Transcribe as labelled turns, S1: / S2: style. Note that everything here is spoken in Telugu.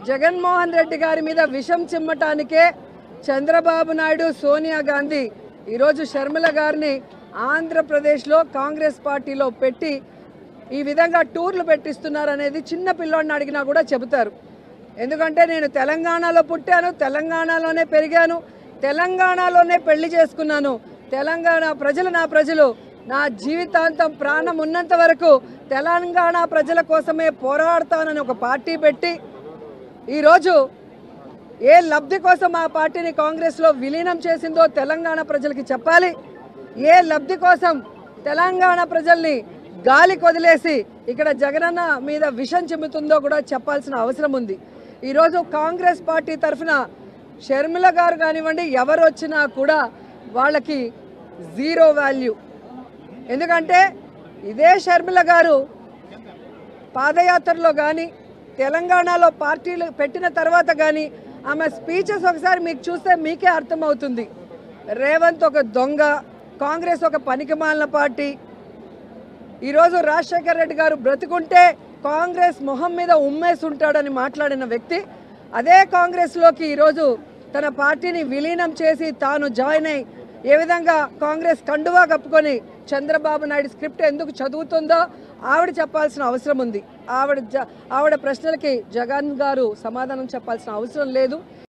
S1: జగన్మోహన్ రెడ్డి గారి మీద విషం చిమ్మటానికే చంద్రబాబు నాయుడు, సోనియా గాంధీ ఈరోజు షర్మిల గారిని ఆంధ్రప్రదేశ్లో కాంగ్రెస్ పార్టీలో పెట్టి ఈ విధంగా టూర్లు పెట్టిస్తున్నారనేది చిన్న పిల్లోడిని అడిగినా కూడా చెబుతారు. ఎందుకంటే నేను తెలంగాణలో పుట్టాను, తెలంగాణలోనే పెరిగాను, తెలంగాణలోనే పెళ్లి చేసుకున్నాను. తెలంగాణ ప్రజలు నా ప్రజలు. నా జీవితాంతం ప్రాణం ఉన్నంత వరకు తెలంగాణ ప్రజల కోసమే పోరాడతానని ఒక పార్టీ పెట్టి ఈరోజు ఏ లబ్ధి కోసం ఆ పార్టీని కాంగ్రెస్లో విలీనం చేసిందో తెలంగాణ ప్రజలకి చెప్పాలి. ఏ లబ్ధి కోసం తెలంగాణ ప్రజల్ని గాలికి వదిలేసి ఇక్కడ జగనన్న మీద విషం చిమ్ముతుందో కూడా చెప్పాల్సిన అవసరం ఉంది. ఈరోజు కాంగ్రెస్ పార్టీ తరఫున షర్మిల గారు కానివ్వండి, ఎవరు వచ్చినా కూడా వాళ్ళకి జీరో వాల్యూ. ఎందుకంటే ఇదే షర్మిల గారు పాదయాత్రలో కానీ తెలంగాణలో పార్టీలు పెట్టిన తర్వాత కానీ ఆమె స్పీచెస్ ఒకసారి మీకు చూస్తే మీకే అర్థమవుతుంది. రేవంత్ ఒక దొంగ, కాంగ్రెస్ ఒక పనికిమాలిన పార్టీ. ఈరోజు రాజశేఖర్ రెడ్డి గారు బ్రతుకుంటే కాంగ్రెస్ మొహం మీద ఉమ్మేసి ఉంటాడని మాట్లాడిన వ్యక్తి అదే కాంగ్రెస్లోకి ఈరోజు తన పార్టీని విలీనం చేసి తాను జాయిన్ అయ్యి ఏ విధంగా కాంగ్రెస్ కండువా కప్పుకొని చంద్రబాబు నాయుడు స్క్రిప్ట్ ఎందుకు చదువుతుందో ఆవిడ చెప్పాల్సిన అవసరం ఉంది. ఆవిడ ప్రశ్నలకి జగన్ గారు సమాధానం చెప్పాల్సిన అవసరం లేదు.